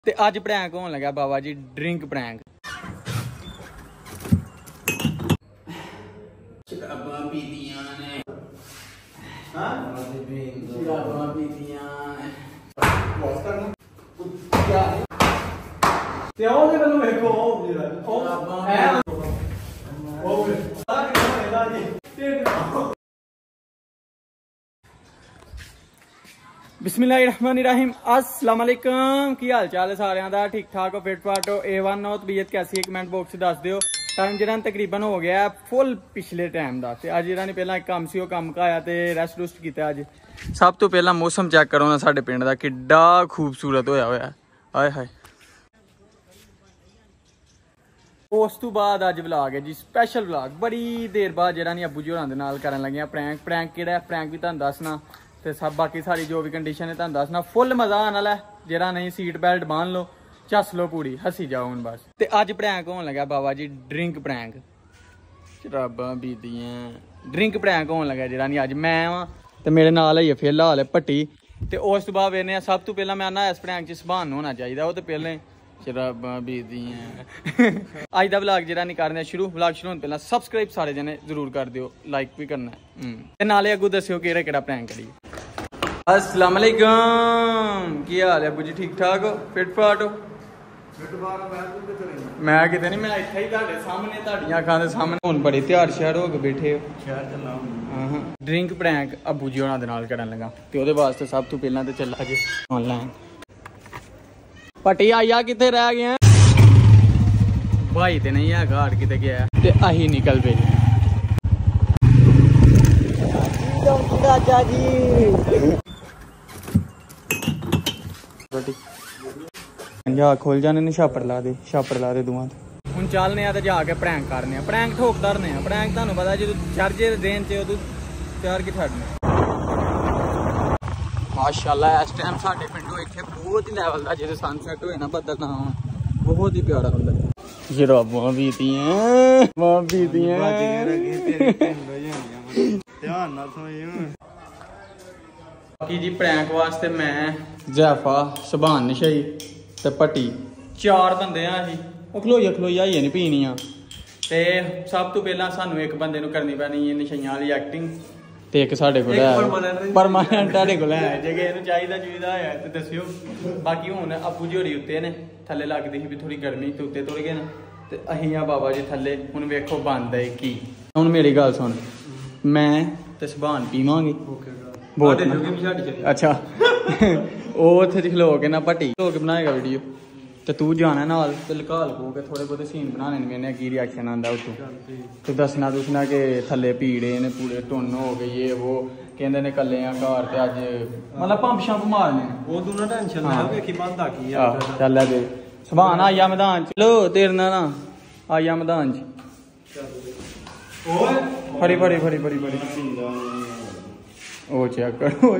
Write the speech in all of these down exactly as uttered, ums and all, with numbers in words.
ਤੇ ਅੱਜ ਪ੍ਰੈਂਕ ਹੋਣ ਲੱਗਾ ਬਾਬਾ ਜੀ, ਡਰਿੰਕ ਪ੍ਰੈਂਕ। ਸ਼ਰਾਬਾਂ ਪੀਤੀਆਂ ਨੇ, ਹਾਂ ਸ਼ਰਾਬਾਂ ਪੀਤੀਆਂ ਨੇ। ਬਹੁਤ ਕਰਨਾ ਕਿਆ ਤੇ ਉਹਦੇ ਵੱਲੋਂ ਵੇਖੋ ਉਹ ਜਿਹੜਾ ਉਹ ਹੈ ਉਹ ਆ ਕਿ ਇਹਦਾ ਜੀ बिस्मिल्लाहिर्रहमानिर्रहीम अस्सलाम वालेकुम। की हाल चाल है सारिਆਂ ਦਾ? ठीक ठाक हो, फिट फाट हो, ए वन हो? तबीयत कैसी है? कमेंट बॉक्स 'ਚ ਦੱਸ ਦਿਓ। ਟਾਈਮ ਜਿਹੜਾ ਤਕਰੀਬਨ ਹੋ ਗਿਆ ਫੁੱਲ ਪਿਛਲੇ ਟਾਈਮ ਦਾ, ਤੇ ਅੱਜ ਜਿਹੜਾ ਨੇ ਪਹਿਲਾਂ ਇੱਕ ਕੰਮ ਸੀ ਉਹ ਕੰਮ ਕਾਇਆ ਤੇ ਰੈਸਟ ਰੁਸਟ ਕੀਤਾ। ਅੱਜ ਸਭ ਤੋਂ ਪਹਿਲਾਂ ਮੌਸਮ ਚੈੱਕ ਕਰੋ ਨਾ ਸਾਡੇ ਪਿੰਡ ਦਾ, ਕਿੱਡਾ ਖੂਬਸੂਰਤ ਹੋਇਆ ਹੋਇਆ, ਆਏ ਹਾਏ। ਉਸ ਤੋਂ ਬਾਅਦ ਅੱਜ ਵਲੌਗ ਹੈ ਜੀ, ਸਪੈਸ਼ਲ ਵਲੌਗ। ਬੜੀ ਦੇਰ ਬਾਅਦ ਜਿਹੜਾ ਨਹੀਂ ਅੱਬੂ ਜੀ ਹੋਰਾਂ ਦੇ ਨਾਲ ਕਰਨ ਲੱਗਿਆ ਪ੍ਰੈਂਕ। ਪ੍ਰੈਂਕ ਕਿਹੜਾ ਪ੍ਰੈਂਕ ਵੀ ਤੁਹਾਨੂੰ ਦੱਸਣਾ, ਤੇ ਸਭ ਬਾਕੀ ਸਾਰੀ ਜੋ ਵੀ ਕੰਡੀਸ਼ਨ ਹੈ ਤੁਹਾਨੂੰ ਦੱਸਣਾ। ਫੁੱਲ ਮਜ਼ਾ ਆਉਣ ਵਾਲਾ, ਜਿਹੜਾ ਨਹੀਂ ਸੀਟ ਬੈਲਟ ਬੰਨ ਲਓ, ਚੱਸ ਲਓ ਪੂਰੀ, ਹੱਸੀ ਜਾਓ ਹੁਣ ਬਸ। ਤੇ ਅੱਜ ਪ੍ਰੈਂਕ ਹੋਣ ਲੱਗਾ ਬਾਬਾ ਜੀ, ਡਰਿੰਕ ਪ੍ਰੈਂਕ। ਸ਼ਰਾਬਾਂ ਪੀਤੀਆਂ, ਡਰਿੰਕ ਪ੍ਰੈਂਕ ਹੋਣ ਲੱਗਾ ਜਿਹੜਾ ਨਹੀਂ। ਅੱਜ ਮੈਂ ਵਾਂ ਤੇ ਮੇਰੇ ਨਾਲ ਹੈ ਫਿਲਹਾਲ ਹੈ ਭੱਟੀ। ਤੇ ਉਸ ਤੋਂ ਬਾਅਦ ਵੇਖਦੇ ਹਾਂ। ਸਭ ਤੋਂ ਪਹਿਲਾਂ ਮੈਂ ਆਨਾ ਇਸ ਪ੍ਰੈਂਕ 'ਚ ਸੁਭਾਨ ਹੋਣਾ ਚਾਹੀਦਾ, ਉਹ ਤੇ ਪਹਿਲਾਂ ਸ਼ਰਾਬਾਂ ਪੀਤੀਆਂ। ਅੱਜ ਦਾ ਵਲੌਗ ਜਿਹੜਾ ਨਹੀਂ ਕਰਦੇ ਸ਼ੁਰੂ। ਵਲੌਗ ਸ਼ੁਰੂ ਹੋਣ ਪਹਿਲਾਂ ਸਬਸਕ੍ਰਾਈਬ ਸਾਰੇ ਜਣੇ ਜ਼ਰੂਰ ਕਰ ਦਿਓ, ਲਾਈਕ ਵੀ ਕਰਨਾ ਤੇ ਨਾਲੇ ਅੱਗੋਂ ਦੱਸਿਓ ਕਿਹੜਾ ਕਿਹੜਾ ਪ੍ਰੈਂਕ ਕਰੀਏ। अस्सलाम वालेकुम, की हाल है अबू जी? ठीक ठाक हो, फिट फाट हो? मैं किते नहीं, मैं इत्थे ही तुहाडे सामने, तुहाडीਆਂ ਅੱਖਾਂ ਦੇ ਸਾਹਮਣੇ। ਹੁਣ ਬੜੇ ਤਿਆਰ ਸ਼ਿਆਰ ਹੋ ਕੇ ਬੈਠੇ ਹੋ। ਸ਼ਹਿਰ ਚੱਲਾਂ। ਹਾਂ ਹਾਂ, ਡਰਿੰਕ ਪ੍ਰੈਂਕ ਅਬੂ ਜੀ ਹੋਣਾ ਦੇ ਨਾਲ ਕਰਨ ਲੱਗਾ, ਤੇ ਉਹਦੇ ਵਾਸਤੇ ਸਭ ਤੋਂ ਪਹਿਲਾਂ ਤੇ ਚੱਲਾ ਜੇ ਆਨਲਾਈਨ। ਪੱਟੀ ਆਇਆ ਕਿੱਥੇ ਰਹਿ ਗਿਆ ਭਾਈ? ਤੇ ਨਹੀਂ ਹੈ ਘਾਟ ਕਿਤੇ ਗਿਆ, ਤੇ ਅਸੀਂ ਨਿਕਲ ਪਏ ਜੀ। ਚਾਚਾ ਜੀ ਜਾ ਖੋਲ ਜਾਣੇ ਨੇ, ਛਾਪੜ ਲਾ ਦੇ, ਛਾਪੜ ਲਾ ਦੇ ਦੂਆਂ। ਹੁਣ ਚੱਲਨੇ ਆ ਤੇ ਜਾ ਕੇ ਪ੍ਰੈਂਕ ਕਰਨੇ ਆ, ਪ੍ਰੈਂਕ ਠੋਕ ਧਰਨੇ ਆ। ਪ੍ਰੈਂਕ ਤੁਹਾਨੂੰ ਪਤਾ ਜਦੋਂ ਚਰਜੇ ਦੇਣ ਚ ਉਦੋਂ ਤਿਆਰ ਕੀ ਛੱਡਨੇ। ਮਾਸ਼ਾਅੱਲਾ ਇਸ ਟਾਈਮ ਸਾਡੇ ਪਿੰਡੋਂ ਇੱਥੇ ਬਹੁਤ ਹੀ ਲੈਵਲ ਦਾ ਜਦੋਂ ਸਨਸੈਟ ਹੋਏ ਨਾ, ਬੱਦਲ ਨਾ ਹੋਣ, ਬਹੁਤ ਹੀ ਪਿਆਰਾ ਹੁੰਦਾ। ਸ਼ਰਾਬਾਂ ਪੀਤੀਆਂ, ਮਾਂ ਪੀਤੀਆਂ, ਧਿਆਨ ਨਾਲ ਸੁਣਿਓ। ਬਾਕੀ ਜੀ ਪ੍ਰੈਂਕ ਵਾਸਤੇ ਮੈਂ, ਜ਼ੈਫਾ, ਸੁਭਾਨ ਨਸ਼ਈ ਤੇ ਭੱਟੀ, ਚਾਰ ਬੰਦੇ ਆ ਅਸੀਂ। ਉਹ ਖਲੋਈਆ ਖਲੋਈਆ ਹੀ ਨਹੀਂ ਪੀਣੀਆਂ। ਤੇ ਸਭ ਤੋਂ ਪਹਿਲਾਂ ਸਾਨੂੰ ਇੱਕ ਬੰਦੇ ਨੂੰ ਕਰਨੀ ਪੈਣੀ ਹੈ ਨਸ਼ਈਆਂ ਵਾਲੀ ਐਕਟਿੰਗ, ਤੇ ਇੱਕ ਸਾਡੇ ਕੋਲ ਹੈ ਪਰਮਾਨੈਂਟ। ਤੁਹਾਡੇ ਕੋਲ ਹੈ ਜੇ ਇਹਨੂੰ ਚਾਹੀਦਾ ਚਾਹੀਦਾ ਹੋਇਆ ਤੇ ਦੱਸਿਓ। ਬਾਕੀ ਹੁਣ ਅੱਬੂ ਜੀ ਹੋਰੀ ਉੱਤੇ ਨੇ, ਥੱਲੇ ਲੱਗਦੀ ਸੀ ਵੀ ਥੋੜੀ ਗਰਮੀ, ਤੇ ਉੱਤੇ ਤੁਰ ਗਏ ਨੇ, ਤੇ ਅਸੀਂ ਆ ਬਾਬਾ ਜੀ ਥੱਲੇ। ਹੁਣ ਵੇਖੋ ਬਣਦਾ ਹੈ ਕੀ। ਹੁਣ ਮੇਰੀ ਗੱਲ ਸੁਣ, ਮੈਂ ਤੇ ਸੁਭਾਨ ਪੀਵਾਂਗੇ ਬੋਟ। ਅੱਛਾ ਉਹ ਉੱਥੇ ਖਲੋ ਕੇ ਨਾ ਭੱਟੀ ਖਲੋ ਕੇ ਬਣਾਏਗਾ ਵੀਡੀਓ, ਤੇ ਤੂੰ ਜਾਣਾ ਨਾਲ ਤੇ ਲੁਕਾ ਲੁਕੋ ਕੇ ਥੋੜੇ ਬਹੁਤੇ ਸੀਨ ਬਣਾਣੇ ਨੇ। ਮੈਨੇ ਕੀ ਰਿਐਕਸ਼ਨ ਆਉਂਦਾ ਉੱਥੋਂ, ਤੇ ਦੱਸਣਾ ਦੁਸਣਾ ਕਿ ਥੱਲੇ ਭੀੜੇ ਨੇ, ਪੂਰੇ ਟੁੰਨ ਹੋ ਗਈ ਇਹ ਉਹ, ਕਹਿੰਦੇ ਨੇ ਕੱਲੇ ਆ ਘਰ, ਤੇ ਅੱਜ ਮਤਲਬ ਪੰਪ ਸ਼ੰਪ ਮਾਰਨੇ। ਉਹ ਤੂੰ ਨਾ ਟੈਨਸ਼ਨ ਨਾ ਵੇਖੀ ਬੰਦਾ ਕੀ ਆ। ਚੱਲ ਲੈ ਦੇ ਸੁਭਾਨ ਆਇਆ ਮੈਦਾਨ ਚ, ਲੋ ਤੇਰੇ ਨਾਲ ਨਾ ਆਇਆ ਮੈਦਾਨ ਚ। ਓਏ ਫੜੀ ਫੜੀ ਫੜੀ ਫੜੀ ਫੜੀ ਉਹ ਚੈੱਕ ਕਰੋ।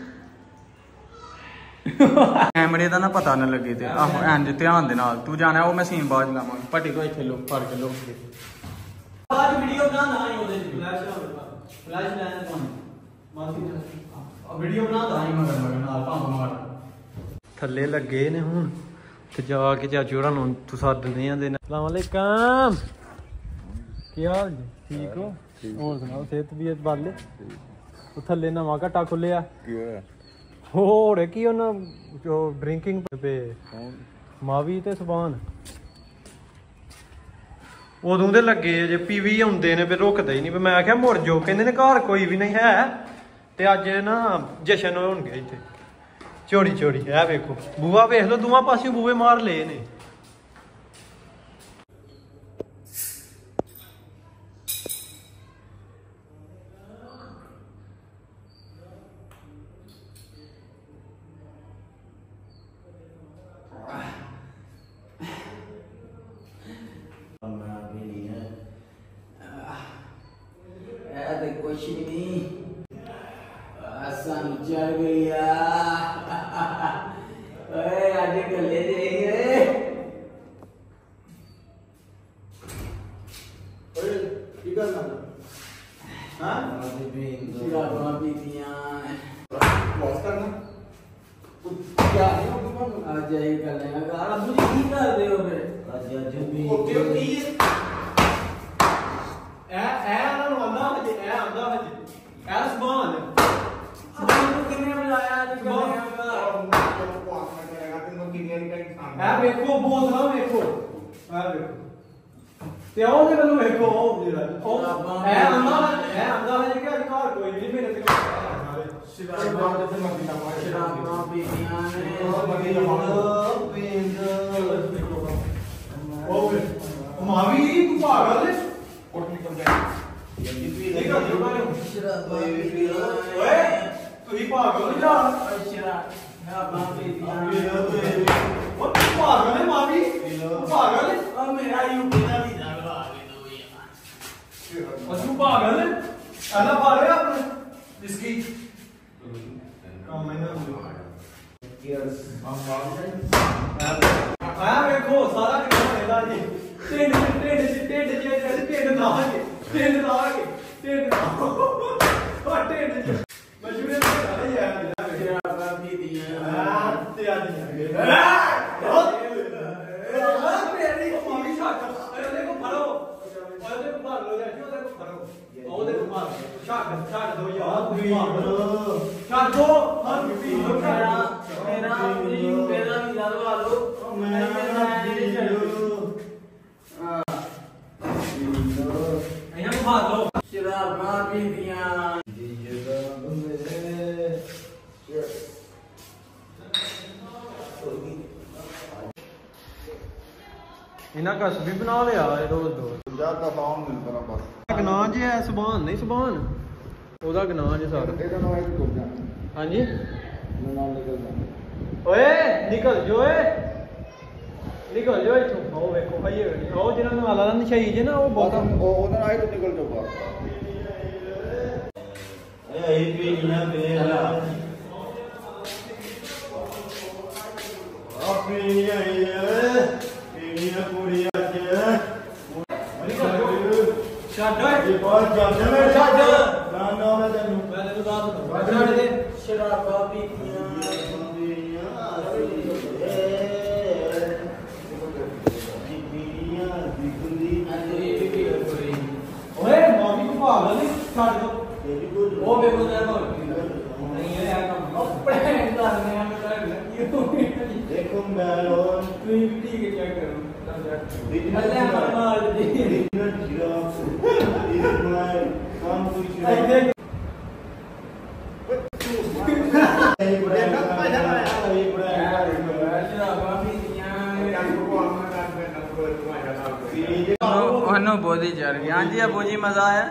ਕੈਮਰੇ ਦਾ ਨਾ ਪਤਾ ਨਾ ਲੱਗੇ, ਤੇ ਆਹੋ ਐਂਜ ਧਿਆਨ ਦੇ ਨਾਲ ਤੂੰ ਜਾਣਾ। ਉਹ ਮੈਂ ਸੀਨ ਬਾਅਦ ਲਾਵਾਂਗਾ। ਭੱਟੀ ਤੋਂ ਇੱਥੇ ਲੋ ਫੜ ਕੇ ਲੋ ਬਾਅਦ ਵੀਡੀਓ ਬਣਾਉਂਦਾ ਹਾਂ। ਉਹਦੇ ਫਲੈਸ਼ ਫਲੈਸ਼ ਲੈਣ ਤੋਂ ਮਾਸੀ ਵੀਡੀਓ ਬਣਾਉਂਦਾ ਹਾਂ ਮਗਰ ਮਗਰ ਨਾਲ ਪੰਪ ਮਾਰ। ਥੱਲੇ ਲੱਗੇ ਨੇ ਹੁਣ, ਤੇ ਜਾ ਕੇ ਚਾਚੂ ਹੋਰਾਂ ਨੂੰ ਤੂੰ ਸੱਦਦੇ ਆ। अस्सलाम वालेकुम, ਕੀ ਹਾਲ ਜੀ? ਠੀਕ ਹੋ? ਹੋਰ ਸੁਣਾਓ, ਸਿਹਤ ਵੀ ਬਾਲੇ? ਉਹ ਥੱਲੇ ਨਵਾਂ ਘਟਾ ਖੁੱਲਿਆ, ਕੀ ਹੋਇਆ? ਹੋਰ ਕੀ ਉਹਨਾਂ ਜੋ ਡਰਿੰਕਿੰਗ ਪੇ ਮਾਵੀ ਤੇ ਸੁਭਾਨ ਉਦੋਂ ਦੇ ਲੱਗੇ ਜੇ ਪੀਵੀ ਆਉਂਦੇ ਨੇ, ਫਿਰ ਰੁਕਦੇ ਹੀ ਨਹੀਂ। ਮੈਂ ਆਖਿਆ ਮੁੜ ਜੋ, ਕਹਿੰਦੇ ਨੇ ਘਰ ਕੋਈ ਵੀ ਨਹੀਂ ਹੈ। ਤੇ ਅੱਜ ਨਾ ਜਸ਼ਨ ਹੋਣਗੇ ਇੱਥੇ ਚੋਰੀ ਚੋਰੀ। ਇਹ ਵੇਖੋ ਬੂਆ ਵੇਖ ਲਓ, ਦੋਵਾਂ ਪਾਸਿਓਂ ਬੂਹੇ ਮਾਰ ਲਏ ਨੇ। कुछ नहीं आसान चल गया। आज कले देंगे क्या आज यही कर लेगा। ਅੱਬੂ ਜੀ ਕੀ ਕਰਦੇ ਹੋ ਫਿਰ ਅੱਜ ਅੱਜ ਵੀ ਓਕੇ ਓਕੇ ਇਹ ਇਹ ਉਹਨਾਂ ਨੂੰ ਆਂਦਾ ਹਜੇ ਇਹ ਆਂਦਾ ਹਜੇ ਇਹ ਸਬਾਨ ਸਬਾਨ ਨੂੰ ਕਿੰਨੇ ਬੁਲਾਇਆ ਅੱਜ ਸਬਾਨ। ਕੱਲ੍ਹ ਇਹ ਵੇਖੋ ਬੋਤਲਾਂ ਵੇਖੋ ਇਹ ਵੇਖੋ ਤੇ ਉਹਦੇ ਵੱਲੋਂ ਵੇਖੋ ਉਹ ਜਿਹੜਾ ਉਹ ਇਹ ਆਂਦਾ ਇਹ ਆਂਦਾ ਹਜੇ ਕਿ ਅੱਜ ਘਰ ਕੋਈ ਨਹੀਂ ਮੇਰੇ ਤੇ ਸ਼ਰਾਬਾਂ ਸ਼ਰਾਬਾਂ ਪੀਤੀਆਂ ਨੇ ਉਹ ਮਾਵੀ ਤੂੰ ਪਾਗਲ ਹੈ ਸ਼ਰਾਬਾਂ ਪੀਤੀਆਂ ਓਏ ਤੁਸੀਂ ਪਾਗਲ ਨਹੀਂ ਜਾ ਸ਼ਰਾਬਾਂ ਪੀਤੀਆਂ ਉਹ ਤੂੰ ਪਾਗਲ ਹੈ ਮਾਵੀ ਤੂੰ ਪਾਗਲ ਹੈ ਆ ਮੇਰਾ ਯੂਪੀ ਦਾ ਵੀਜ਼ਾ ਲਵਾ ਕੇ ਦੋ ਯਾਰ ਉਹ ਤੂੰ ਪਾਗਲ ਹੈ ਆਲਾ ਪਾਰੇ ਆਪਣੇ ਇਸਕੀ ਕੰਮ ਇਹਨਾਂ ਨੂੰ ਆ ਵੇਖੋ ਸਾਰਾ ਕਿੰਨਾ ਪੈਦਾ ਜੀ ਢਿੱਡ ਢਿੱਡ ਢਿੱਡ ਢਿੱਡ ਜੇ ਢਿੱਡ ਲਾ ਕੇ ਢਿੱਡ ਲਾ ਕੇ ਢਿੱਡ ਲਾ ਉਹ ਢਿੱਡ ਜੀ ਮਜੂਰੇ ਤੇ ਆ ਯਾਰ ਸ਼ਰਾਬਾਂ ਪੀਤੀਆਂ ਆ ਤੇ ਆ ਜੀ ਆ ਮੇਰੀ ਮਾਮੀ ਛੱਡ ਉਹਦੇ ਕੋ ਫੜੋ ਉਹਦੇ ਕੋ ਮਾਰ ਲੋ ਜੀ ਉਹਦੇ ਕੋ ਫੜੋ ਉਹਦੇ ਕੋ ਮਾਰ ਛੱਡ ਛੱਡ ਦੋ ਯਾਰ ਛੱਡ ਦੋ ਹਾਂ ਵੀ ਮੇਰਾ ਮੇਰਾ ਯੂਪੀ ਦਾ ਵੀਜ਼ਾ ਲਵਾ ਲਓ ਮੈਂ ਨਹੀਂ ਛੱਡੂ ਇਹਨਾਂ ਨੂੰ ਮਾਰ ਲੋ ਸ਼ਰਾਬਾਂ ਪੀਤੀਆਂ ਇਹਨਾਂ ਕਸ ਵੀ ਬਣਾ ਲਿਆ ਇਹ ਰੋਜ਼ ਦੋ ਪੰਜਾਹ ਦਾ ਫਾਰਮ ਮਿਲਦਾ ਬਸ ਗਨਾਹ ਜੇ ਹੈ ਸੁਭਾਨ ਨਹੀਂ ਸੁਭਾਨ ਉਹਦਾ ਗਨਾਹ ਜੇ ਸਾਰਾ ਇਹਦਾ ਨਾਮ ਇੱਕ ਗੁਰਜਾ ਹਾਂਜੀ ਨਾਮ ਨਿਕਲ ਜਾਂਦਾ ਓਏ ਨਿਕਲ ਜੋ ਓਏ ਨਿਕਲ ਜੋ ਇੱਥੋਂ ਆਓ ਵੇਖੋ ਭਾਈ ਉਹ ਜਿਹਨਾਂ ਨੂੰ ਆਲਾ ਦਾ ਨਸ਼ਈ ਜੇ ਨਾ ਉਹ ਉਹ ਬਹੁਤ ਉਹ ਉਹਦਾ ਨਾਮ ਇੱਕ ਨਿਕਲ ਜਾਊਗਾ ਇਹ ਪੀਣੀਆਂ ਬੇਲਾ ਆਪਣੀਆਂ ਪੀੜੀਆਂ ਪੂਰੀਆਂ ਚ ਛੱਡ ਓਏ ਇਹ ਬਹੁਤ ਜਾਂਦੇ ਨੇ ਛੱਡ। ਨਾ ਨਾ ਮੈਂ ਤੈਨੂੰ ਮੈਂ ਤੈਨੂੰ ਦੱਸ ਦੂੰਗਾ ਛੱਡ ਦੇ ਸ਼ਰਾਬਾਂ ਪੀਤੀਆਂ ਅੰਦਰੀ ਵੀ ਪੀ ਕੋਈ ਓਏ ਮਾਮੀ ਨੂੰ ਭਾਗ ਨਹੀਂ ਛੱਡ ਦੋ ਉਹ ਬੇਗੁਜ਼ਾਰ ਹੋ ਨਹੀਂ ਇਹ ਆ ਕੰਮ ਆਪਣੇ ਕਰਨੇ ਆ ਮੈਂ ਕਰ ਲੱਗੀ ਹੋ ਦੇਖੋ ਮੈਂ ਲੋਨ ਤੂੰ ਵੀ ਠੀਕ ਹੈ ਕੀ ਕਰੂ ਅੱਲਾ ਮਾਰ ਦੀ ਕੰਮ ਕੁਝ ਇੱਥੇ ਸ਼ਰਾਬਾਂ ਪੀਤੀਆਂ ਉਹਨੂੰ ਬੋਦੀ ਚੜ ਗਈ ਹਾਂਜੀ ਅਬੂ ਜੀ ਮਜ਼ਾ ਆਇਆ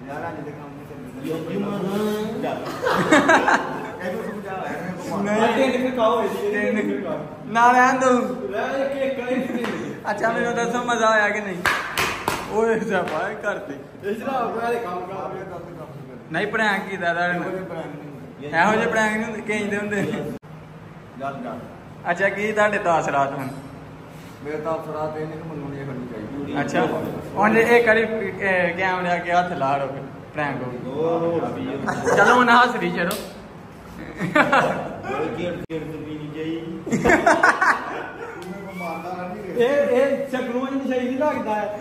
ਨਹੀਂ ਟਿੰਡ ਖਾਓ ਇਹਦੀ ਨਾ ਰਹਿਣ ਦੋ ਰਹਿ ਇੱਕ ਇੱਕ ਨਹੀਂ ਅੱਛਾ ਮੈਨੂੰ ਦੱਸੋ ਮਜ਼ਾ ਆਇਆ ਕਿ ਨਹੀਂ ਓਏ ਜਾਪਾ ਕਰਤੇ ਇਸ ਤਰ੍ਹਾਂ ਕੋਈ ਕੰਮ ਕਰ ਨਹੀਂ ਪ੍ਰੈਂਕ ਕੀਤਾ ਦਾ ਇਹੋ ਜਿਹੇ ਪ੍ਰੈਂਕ ਨਹੀਂ ਕਹਿੰਦੇ ਹੁੰਦੇ ਜਦ ਜਦ ਅੱਛਾ ਕੀ ਤੁਹਾਡੇ ਦਸ ਰਾਤ ਹੁਣ ਮੇਰੇ ਤਾਂ ਅਫਸਰਾਂ ਇਹਨੇ ਨੂੰ ਮੰਨਣੀ ਖੜਨੀ ਚਾਹੀਦੀ ਅੱਛਾ ਉਹਨੇ ਇੱਕ ਵਾਰੀ ਕੈਮਰੇ ਅੱਗੇ ਹੱਥ ਲਾ ਰੋ ਪ੍ਰੈਂਕ ਹੋ ਗਈ ਚਲੋ ਹੁਣ ਹੱਸ ਰਹੀ ਚਲੋ ਇਹ ਇਹ ਚੱਕਰੂ ਜਿਹਾ ਨਸ਼ਈ ਨਹੀਂ ਲੱਗਦਾ ਹੈ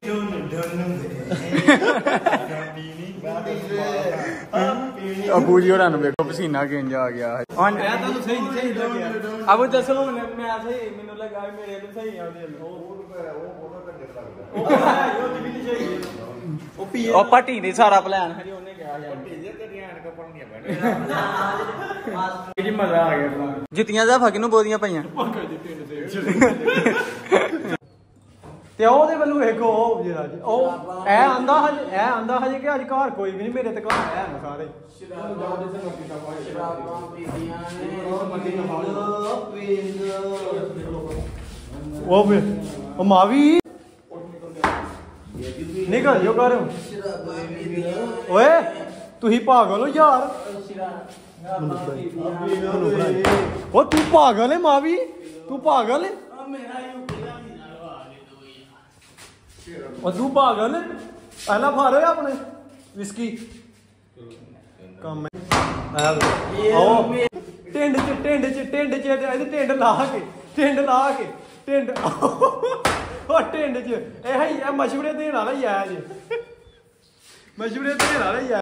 ਅਬੂ ਜੀ ਹੋਰਾਂ ਨੂੰ ਵੇਖੋ ਪਸੀਨਾ ਕਿੰਜ ਆ ਗਿਆ ਮੈਂ ਤੁਹਾਨੂੰ ਸਹੀ ਨਹੀਂ ਸਹੀ ਲੱਗਿਆ ਅਬੂ ਦੱਸੋ ਹੁਣ ਮੈਂ ਸਹੀ ਮੈਨੂੰ ਲੱਗਾ ਵੀ ਮੇਰੇ ਤੋਂ ਸਹੀ ਆ ਉਹਦੇ ਉਹ ਹੈ ਉਹ ਦੀ ਵੀ ਨਸ਼ਈ ਹੈ ਉਹ ਪੀ ਉਹ ਪੱਟੀ ਨਹੀਂ ਸਾਰਾ ਪਲਾਨ ਹਰੀ ਉਹਨੇ ਕਿਹਾ ਯਾਰ ਕੀ ਮਜ਼ਾ ਆ ਗਿਆ ਜੁੱਤੀਆਂ ਦਾ ਫਕ ਨੂੰ ਬੋਦੀਆਂ ਪਈਆਂ ਤੇ ਉਹਦੇ ਵੱਲੋਂ ਵੇਖੋ ਉਹ ਜਿਹੜਾ ਜੀ ਉਹ ਇਹ ਆਂਦਾ ਹਜੇ ਇਹ ਆਂਦਾ ਹਜੇ ਕਿ ਅੱਜ ਘਰ ਕੋਈ ਵੀ ਨਹੀਂ ਮੇਰੇ ਤੇ ਘਰ ਹੈ ਨਾ ਸਾਰੇ ਸ਼ਰਾਬਾਂ ਪੀਤੀਆਂ ਉਹ ਵੇ ਉਹ ਮਾਵੀ ਨਿਕਲ ਜੋ ਕਰ ਸ਼ਰਾਬਾਂ ਪੀਤੀਆਂ ਓਏ ਤੁਸੀਂ ਪਾਗਲ ਹੋ ਯਾਰ ਸ਼ਰਾਬਾਂ ਪੀਤੀਆਂ ਉਹ ਤੂੰ ਪਾਗਲ ਹੈ ਮਾਵੀ ਤੂੰ ਪਾਗਲ ਹੈ ਆ ਮੇਰਾ ਯੂਪੀ ਦਾ ਵੀਜ਼ਾ ਲਵਾ ਕੇ ਦੋ ਯਾਰ ਉਹ ਤੂੰ ਪਾਗਲ ਹੈ ਪਹਿਲਾਂ ਫੜ ਓਏ ਆਪਣੇ ਵਿਸਕੀ ਕੰਮ ਹੈ ਆਹ ਓ ਟਿੰਡ ਚ ਟਿੰਡ ਚ ਟਿੰਡ ਚ ਇਹਦੇ ਟਿੰਡ ਲਾ ਕੇ टिंड ला के टिंड ओ टिंड च ए है ये मशवरे देने वाला ही है जी मशवरे देने वाला ही है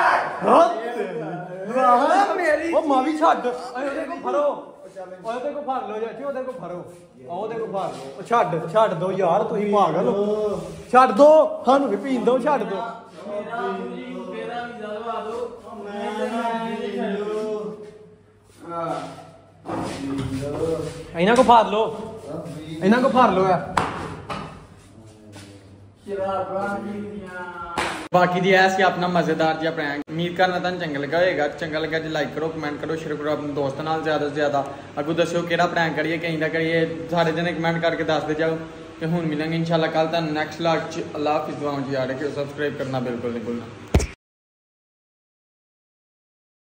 वाह मेरी ओ मां भी छੱਡ ओए को फड़ो ओए ते को फड़ लो जी ओदे को फड़ो ओदे को फड़ लो छੱਡ छੱਡ दो यार ਤੁਸੀਂ ਪਾਗਲ ਹੋ ਛੱਡ ਦੋ ਸਾਨੂੰ ਵੀ ਪੀਣ ਦੋ ਛੱਡ ਦੋ ਮੇਰਾ ਜੀ ਮੇਰਾ ਵੀ ਦਲਵਾ ਦੋ ਮੈਂ ਛੱਡੋ ਆ ਇਹਨਾਂ ਕੋ ਫੜ ਲੋ ਇਹਨਾਂ ਕੋ ਫੜ ਲੋ ਆ ਬਾਕੀ ਦੀ ਐਸ ਕਿ ਆਪਣਾ ਮਜ਼ੇਦਾਰ ਜਿਹਾ ਪ੍ਰੈਂਕ ਉਮੀਦ ਕਰਨਾ ਤੁਹਾਨੂੰ ਚੰਗਾ ਲੱਗਾ ਹੋਏਗਾ ਚੰਗਾ ਲੱਗਾ ਜੇ ਲਾਈਕ ਕਰੋ ਕਮੈਂਟ ਕਰੋ ਸ਼ੇਅਰ ਕਰੋ ਆਪਣੇ ਦੋਸਤਾਂ ਨਾਲ ਜ਼ਿਆਦਾ ਤੋਂ ਜ਼ਿਆਦਾ ਅੱਗੋਂ ਦੱਸਿਓ ਕਿਹੜਾ ਪ੍ਰੈਂਕ ਕਰੀਏ ਕਿਹਦਾ ਦਾ ਕਰੀਏ ਸਾਰੇ ਜਣੇ ਕਮੈਂਟ ਕਰਕੇ ਦੱਸਦੇ ਜਾਓ ਤੇ ਹੁਣ ਮਿਲਾਂਗੇ ਇਨਸ਼ਾਅੱਲਾ ਕੱਲ ਤੁਹਾਨੂੰ ਨੈਕਸਟ ਵਲੌਗ ਚ ਅੱਲਾਹ ਹਾਫਿਜ਼ ਦੁਆਵਾਂ ਚ ਯਾਦ ਰੱਖਿਓ ਸਬਸਕ੍ਰਾਈਬ ਕਰਨਾ ਬਿਲਕੁਲ ਨਹੀਂ ਭੁੱਲਣਾ।